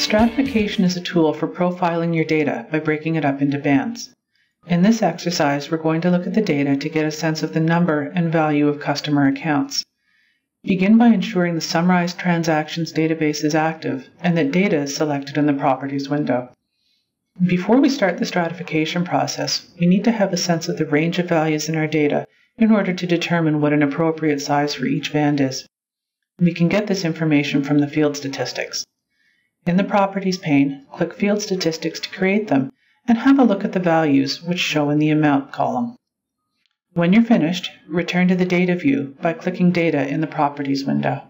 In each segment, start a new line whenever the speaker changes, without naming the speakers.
Stratification is a tool for profiling your data by breaking it up into bands. In this exercise, we're going to look at the data to get a sense of the number and value of customer accounts. Begin by ensuring the Summarized Transactions database is active and that data is selected in the Properties window. Before we start the stratification process, we need to have a sense of the range of values in our data in order to determine what an appropriate size for each band is. We can get this information from the field statistics. In the Properties pane, click Field Statistics to create them and have a look at the values which show in the Amount column. When you're finished, return to the Data view by clicking Data in the Properties window.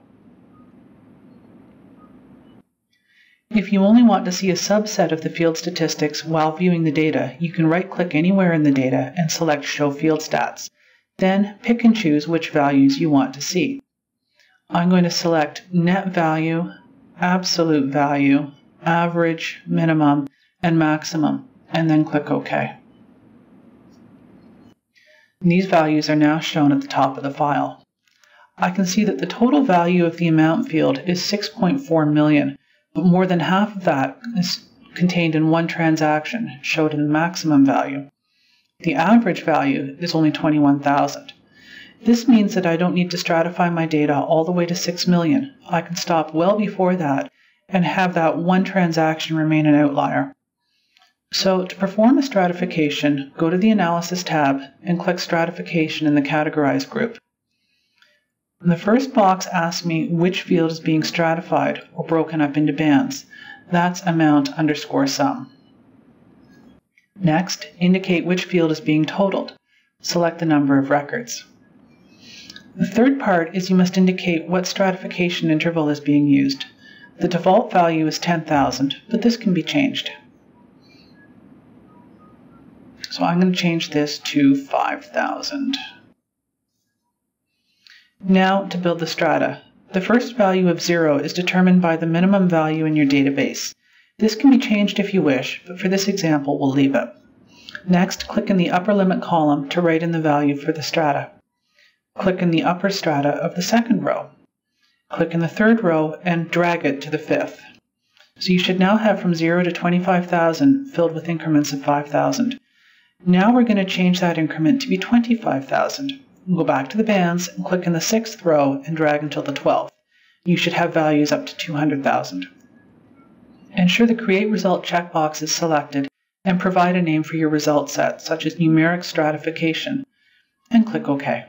If you only want to see a subset of the field statistics while viewing the data, you can right-click anywhere in the data and select Show Field Stats. Then pick and choose which values you want to see. I'm going to select Net Value, Absolute Value, Average, Minimum, and Maximum, and then click OK. These values are now shown at the top of the file. I can see that the total value of the amount field is 6.4 million, but more than half of that is contained in one transaction, showed in the maximum value. The average value is only 21,000. This means that I don't need to stratify my data all the way to 6 million. I can stop well before that and have that one transaction remain an outlier. So to perform a stratification, go to the Analysis tab and click Stratification in the Categorize group. The first box asks me which field is being stratified or broken up into bands. That's amount_sum. Next, indicate which field is being totaled. Select the number of records. The third part is you must indicate what stratification interval is being used. The default value is 10,000, but this can be changed. So I'm going to change this to 5,000. Now to build the strata. The first value of 0 is determined by the minimum value in your database. This can be changed if you wish, but for this example we'll leave it. Next, click in the upper limit column to write in the value for the strata. Click in the upper strata of the second row. Click in the third row and drag it to the fifth. So you should now have from 0 to 25,000 filled with increments of 5,000. Now we're going to change that increment to be 25,000. Go back to the bands and click in the sixth row and drag until the 12th. You should have values up to 200,000. Ensure the Create Result checkbox is selected and provide a name for your result set, such as Numeric Stratification, and click OK.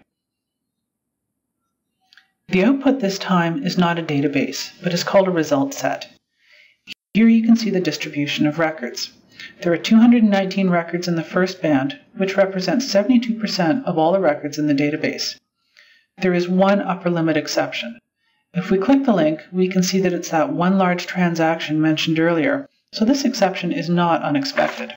The output this time is not a database, but is called a result set. Here you can see the distribution of records. There are 219 records in the first band, which represents 72% of all the records in the database. There is one upper limit exception. If we click the link, we can see that it's that one large transaction mentioned earlier, so this exception is not unexpected.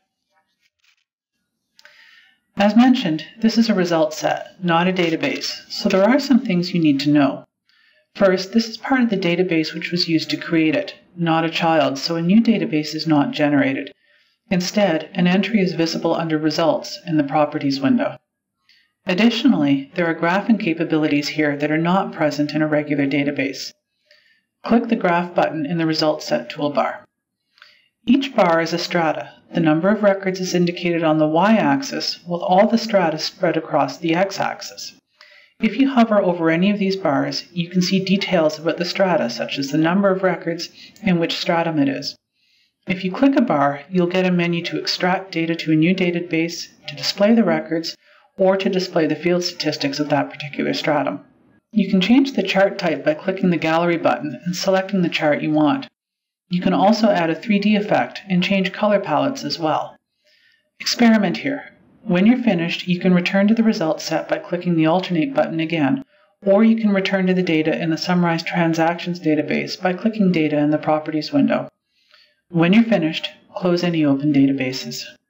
As mentioned, this is a result set, not a database, so there are some things you need to know. First, this is part of the database which was used to create it, not a child, so a new database is not generated. Instead, an entry is visible under Results in the Properties window. Additionally, there are graphing capabilities here that are not present in a regular database. Click the Graph button in the Results Set toolbar. Each bar is a strata. The number of records is indicated on the y-axis, with all the strata spread across the x-axis. If you hover over any of these bars, you can see details about the strata, such as the number of records and which stratum it is. If you click a bar, you'll get a menu to extract data to a new database, to display the records, or to display the field statistics of that particular stratum. You can change the chart type by clicking the Gallery button and selecting the chart you want. You can also add a 3D effect and change color palettes as well. Experiment here. When you're finished, you can return to the results set by clicking the Alternate button again, or you can return to the data in the Summarized Transactions database by clicking Data in the Properties window. When you're finished, close any open databases.